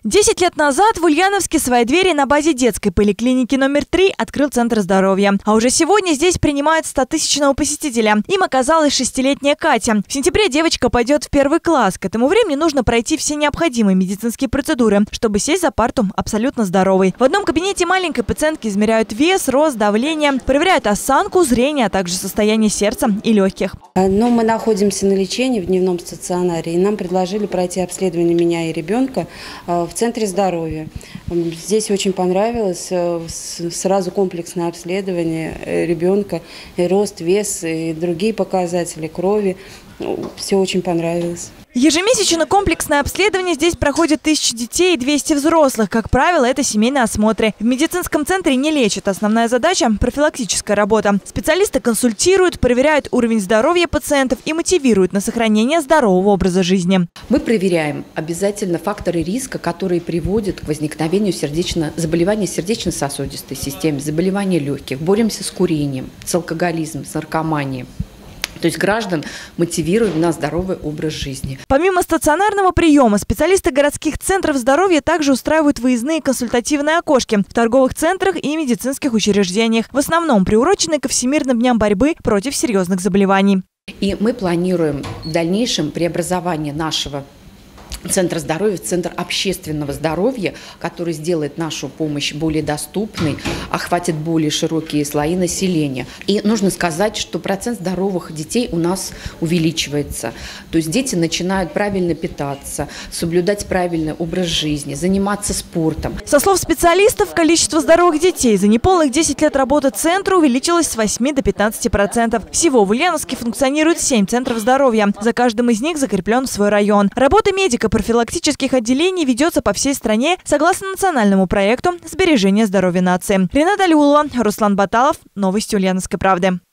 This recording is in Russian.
10 лет назад в Ульяновске свои двери на базе детской поликлиники номер 3 открыл Центр здоровья. А уже сегодня здесь принимают 100-тысячного посетителя. Им оказалась 6-летняя Катя. В сентябре девочка пойдет в 1 класс. К этому времени нужно пройти все необходимые медицинские процедуры, чтобы сесть за парту абсолютно здоровой. В одном кабинете маленькой пациентки измеряют вес, рост, давление, проверяют осанку, зрение, а также состояние сердца и легких. Но мы находимся на лечении в дневном стационаре, и нам предложили пройти обследование меня и ребенка в Центре здоровья. Здесь очень понравилось, сразу комплексное обследование ребенка, и рост, вес, и другие показатели крови. Все очень понравилось. Ежемесячно комплексное обследование здесь проходит 1000 детей и 200 взрослых. Как правило, это семейные осмотры. В медицинском центре не лечат. Основная задача – профилактическая работа. Специалисты консультируют, проверяют уровень здоровья пациентов и мотивируют на сохранение здорового образа жизни. Мы проверяем обязательно факторы риска, которые приводят к возникновению заболеваний сердечно-сосудистой системы, заболеваний легких. Боремся с курением, с алкоголизмом, с наркоманией. То есть граждан мотивируем на здоровый образ жизни. Помимо стационарного приема, специалисты городских центров здоровья также устраивают выездные консультативные окошки в торговых центрах и медицинских учреждениях, в основном приуроченные ко Всемирным дням борьбы против серьезных заболеваний. И мы планируем в дальнейшем преобразование нашего Центра здоровья в Центр общественного здоровья, который сделает нашу помощь более доступной, охватит более широкие слои населения. И нужно сказать, что процент здоровых детей у нас увеличивается. То есть дети начинают правильно питаться, соблюдать правильный образ жизни, заниматься спортом. Со слов специалистов, количество здоровых детей за неполных 10 лет работы Центра увеличилось с 8 до 15%. Всего в Ульяновске функционирует 7 центров здоровья. За каждым из них закреплен свой район. Работа медико-профилактических отделений ведется по всей стране согласно национальному проекту «Сбережение здоровья нации». Рената Алиулова, Руслан Баталов. Новости Ульяновской правды.